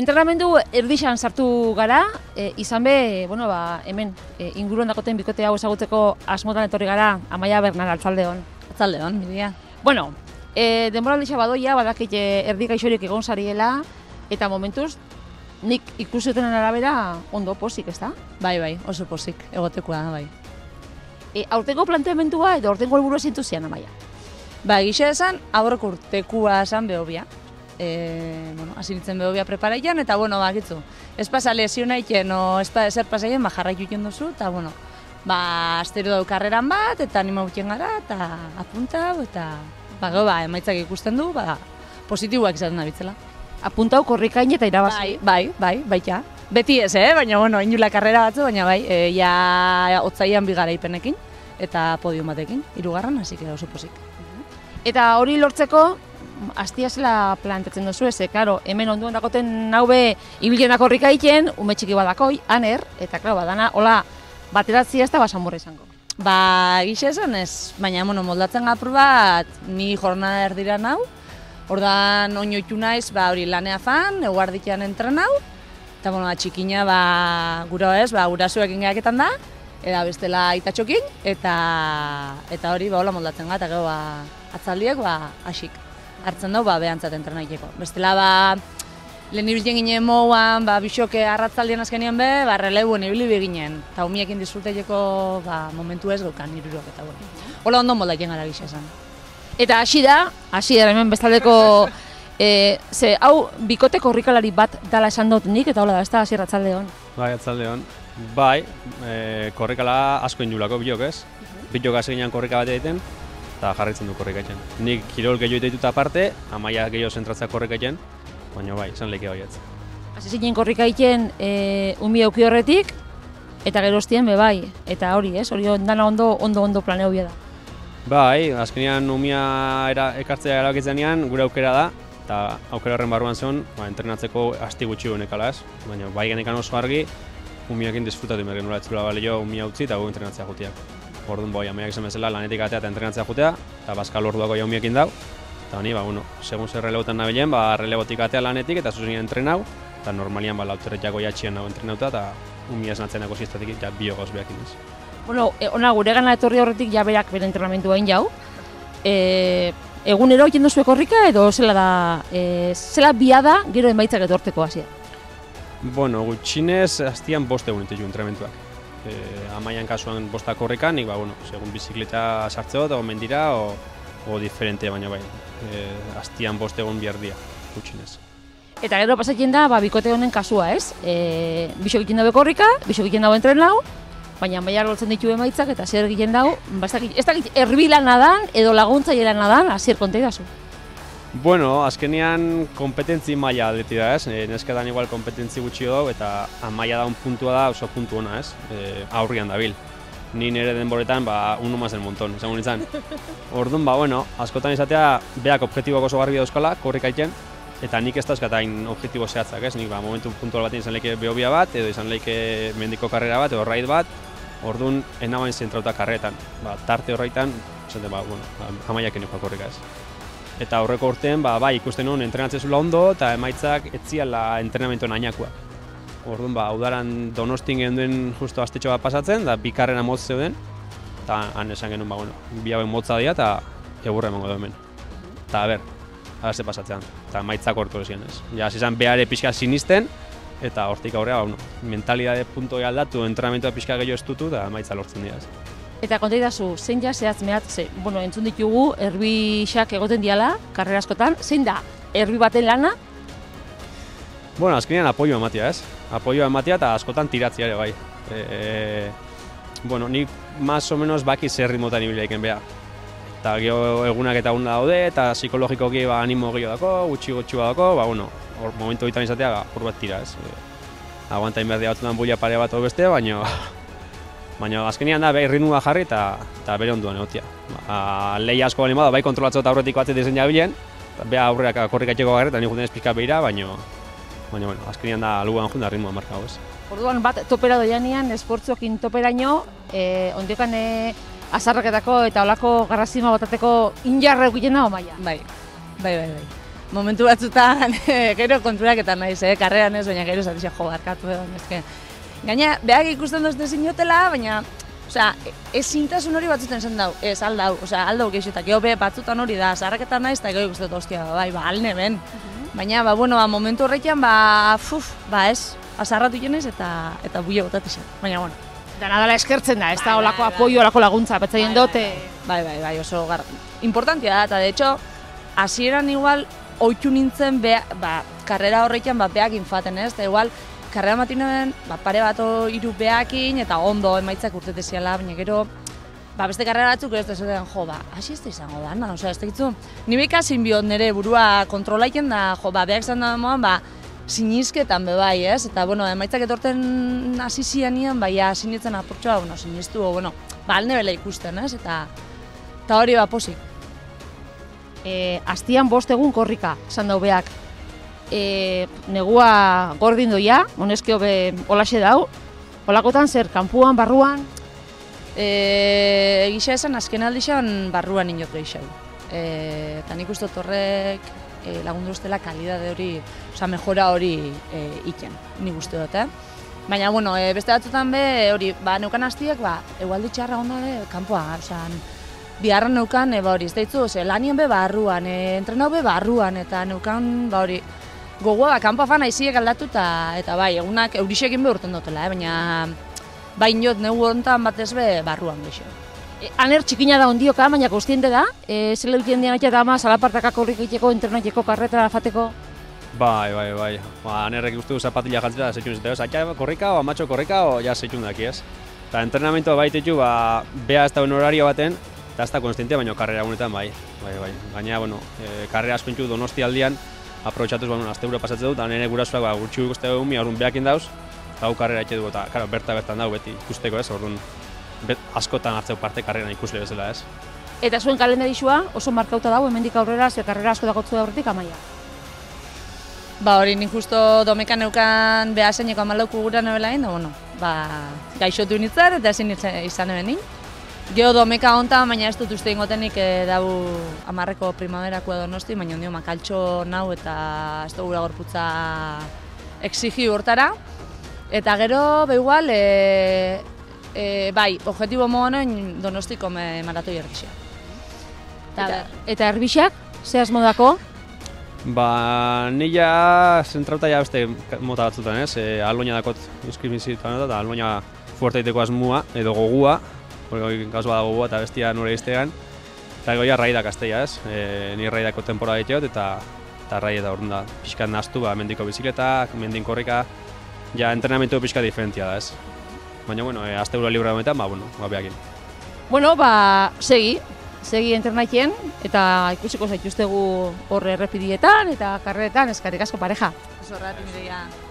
entrenamendu erdixan sartu gara, izan be, hemen inguruan dakoten bikote hau ezagutzeko asmotan etorri gara, Amaia Bernal, atzaldeon. Atzaldeon, Miria. Bueno, denboraldixa badoia, badakit erdi gaixorik egon zariela, eta momentuz, nik ikusitenen arabera ondo posik, ez da? Bai, oso posik, egotekoa, bai. Aurtengo planteamendua edo aurtengo helburua zeintu zian, Amaia? Gisa esan, aurreko urtekoa esan behobia. Hasi nintzen behobia preparaian, eta, bakitzu. Ez pasa lesio nahiken, ez ezer pasaien, jarraitu iten duzu, eta, astero dau karreran bat, eta anima gutien gara, eta apuntau, eta, emaitzak ikusten du, positiboak izaten da bitzela. Apuntau korrikain eta irabazi. Baita. Beti ez, baina, inula karrera batzu, baina ja otzaian bigara ipenekin, eta podium batekin, 3. hasi que oso posik. Eta hori lortzeko, hastia zela plantetzen duzu ez, hemen onduan dakoten naube ibilena korrikaiten, ume txiki badakoi, aner, eta badana, hola, bateratzia ez da basamurra izango. Gisa esan ez, baina moldatzen apur bat, ni jornada erdira nau, ordan oinoitu naiz, hori lanea fan, eguarditian entrenau, eta txikina gura ez, gurasuekin gehaketan da, eta bestela itatxokin, eta hori hola moldatzen gara, eta gero atzaldiek asik hartzen dugu behantzat entrenaikeko. Bestela lehen ibiltzen ginen moguan, bisoke arratzaldien azkenien relebuen ibili beginen, eta humiekin disfruteiko momentu ez gaukan iruruak eta hola ondo moldatzen gara gisa esan. Eta hasi da hemen bestaldeko, hau bikote korrikalari bat dala esan dut nik, eta hola da, ez da hasi atzaldeon. Bai, atzaldeon. Bai, korrikala asko indulako bilok ez. Bilok hasi ginen korrika bat egiten, eta jarraitzen du korrikatzen. Nik kirol gehiago ditut aparte, Amaia gehiago zentratzea korrikatzen, baina bai, izan lehike baietz. Hasi zinen korrikaiten umi auki horretik, eta geroztien bai, eta hori ez, hori dana ondo planeo bia da. Bai, azkenean umia ekartzea erabakitzen ean, gure aukera da, eta aukera horren barruan zen, entrenatzeko asti gutxi honekala ez, baina bai genekan oso argi, umiakin disfrutatu merken nola etzula balio umia utzi eta gu entrenatzea jutiak. Orduan Amaiak esan bezala lanetik atea eta entrenatzea jutea, eta bazkal orduako jaumiekin dau, eta ni, segun zer relegotan nabilen, relebotik atea lanetik eta zuzen entrenau, eta normalian lauterretxako jatxian nago entrenauta, eta umia esnatzenako sistatik ja biogoz behakin ez. Ona gure gana etorri horretik ja berak bere entrenamentua egin jau. Egunero egin duzu korrika edo zela da, zela bia da gero emaitzak etorteko hasia? Gutxinez hastian 5 egun itizu entrenamentuak. Amaian kasuan 5 korrika, nik segun bizikleta sartzeo eta mendira o diferente, baina bai, hastian 5 egun bihardia, gutxinez. Eta gero pasatzen da, bikote honen kasua ez? Bisok egiten dago korrika, bisok egiten dago entrenau, baina Amaiak lortzen ditu emaitzak eta zer egiten dago, ez dakit erbilana dan edo laguntzailana dan, hasier konta idazu. Azkenean kompetentzi maila aldeti da ez, nesketan igual kompetentzi gutxi dago eta Amaia daun puntua da oso puntu ona ez, aurrian dabil. Ni nire denboretan, uno más del montón, esango nintzen. Orduan, askotan izatea, beak objektiboak oso garbi dauzkala, korrikaiten, eta nik ez dauzkatain objektibo zehatzak ez, nik momentu puntual batean izan lehike behobia bat, edo izan lehike mendiko karrera bat, edo raid bat, orduan enabain zentrauta karretan. Tarte horreitan, Amaiak eneko korrika ez. Eta aurreko urtean, ikusten nuen entrenatzezula ondo eta emaitzak etziala entrenamentoen ainakoak. Orduan, udaran Donostin genduen justo astetxo bat pasatzen, da bi karrera motz zeuden, eta han esan genuen, bi hauen motza dira eta egurra emango da hemen. Eta, ze pasatzean, eta emaitzak hortu ezien ez. Ja, izan behare pixka sinisten, eta hortik aurrea, mentalidade puntoi aldatu, entrenamentoa pixka gehiago estutu, eta emaitza lortzen dira ez. Eta konta idazu, zein ja zehatz mehat, entzun ditugu, erbixak egoten diala, karrera askotan, zein da, erbi baten lana? Azkenean apoioa ematea ez, apoioa ematea eta askotan tiratzea ere bai. Nik más o menos baki zer ritmotan ibili daiken beha. Eta geho egunak eta egun daude, eta psikologikoki animo gehiago dako, gutxi dako, momentu egiten izatea, bat tira ez. Aguantain behar dira batzutan bulia parea bat beste, baina azkenean da ritmoa jarri eta bere onduan egotia. Lehi asko bali bai kontrolatzeko eta aurretik batzet dizen jabilen, beha aurreak korrikatzeko garri eta nik juten ez pixka behira, baina azkenean da lugan junda ritmoa marka ez. Orduan bat topera doianean, esportzuokin toperaino, ondiokan azarraketako eta olako garrazima botateko injarra egiten dago Amaia. Bai. momentu batzutan gero konturaketan naiz, karreran ez, baina gero zatizia jo barkatu edo, eske. Gaina, behak ikusten dozte zinotela, baina, osea, ezintasun hori batzuten zen dau, ez aldau, osea, aldau geixetak, gero be batzutan hori da, zaharraketan naiz, eta gero ikusten ostia, bai, alne ben. Baina, momentu horretan, ez, azarratu jenez eta buia botatizan, baina, bueno. Dana dela eskertzen da, ez da olako apoio, olako laguntza, petzaien dote. Bai, oso importantia da, eta de hecho, hasieran igual, ohitu nintzen, karrera horretan, behak infaten, ez, eta igual, karrera matinoen, pare bat hiru behakin, eta ondo emaitzak urteteziala, baina gero, beste karrera batzuk ez da esaten, hasi ez da izango da, osea, ez da gitzu, nire ikasin biot nire burua kontrolaiken da, behak zan da moan, sinizketan bai, ez? Eta, emaitzak etorten hasi zianian, sinitzen apurtxoa, siniztu, alne bela ikusten, ez? Eta hori posik. Astian 5 egun korrika, esan dau beak. Negua gordin doia, honezkio be holaxe dau. Holakotan zer, kanpuan, barruan? Egisa esan, azken aldixan barruan inot geixau. Eta nik uste horrek lagundu ustela kalidade hori, mejora hori iken, nik uste dut, Baina, beste batzutan hori, neukan hastiak, egualdi txarra onda kanpoa, biharra neukan, hori, ez daitzu, lanien barruan, entrenau barruan, eta neukan, hori, gogoa, kanpoa fan aiziek aldatu, eta bai, egunak eurisekin urten dutela, baina, bain jot, neu hontan batez barruan geixo. Aner txikina da ondioka, baina kostiente da, zela dukien dian eta ama, salapartakak horrik egiteko, entrenateko, karretara fateko? Bai. Anerrek uste du zapatila jantzera da zeitzun ziteo, zaila korrika, o amatxo korrika, o ja zeitzun daki ez. Eta entrenamentoa baititu, beha ez dauen horario baten, eta ez da konstientea, baina karrera gunetan bai. Baina, karrera aspentsu Donosti aldian, aprobetxatuz, azte gure pasatzen dut, eta nire gurasuak gurtxu ikuste dugu, aurrun behakin dauz, eta hau karrera etxe dugu, eta bertan dago beti ikusteko ez, orduan askotan hartzeu parte karreran ikusle bezala ez. Eta zuen kalendarizua oso markauta dago, hemendik aurrera, ze karrera asko dagotzu da horretik amaia? Hori, nik justo domekan neukan behaseineko 14 gura nebela egin, gaixotu nintzen eta ezin izan ebenin. Gero domeka honta, baina ez dut uste ingotenik dau 10ko primaverako Donosti, baina ondio makaltxo nau eta ez dugu gorputza exigi hortara. Eta gero, igual, bai, objetibo mogonen Donostiko maratoi erbixia. Eta erbixak, ze asmodako? Nila zentrauta ja beste mota batzutan ez, alboina dakot inskrimizitan eta alboina fuerteiteko asmua edo gogua, gauzua da gogua eta bestia nore iztegan, eta goia raidak azteia ez, ni raidako temporada diteot eta rai eta orduan da, pixkat naztu, mendiko bizikletak, mendin korrika, ja entrenamentu pixka diferentia da ez. Baina, azte gura libra honetan, behakin. Segi internaitien, eta ikusiko zaituztegu horre errepidietan eta karreretan, eskerrik asko pareja. Zorrat, Mireia.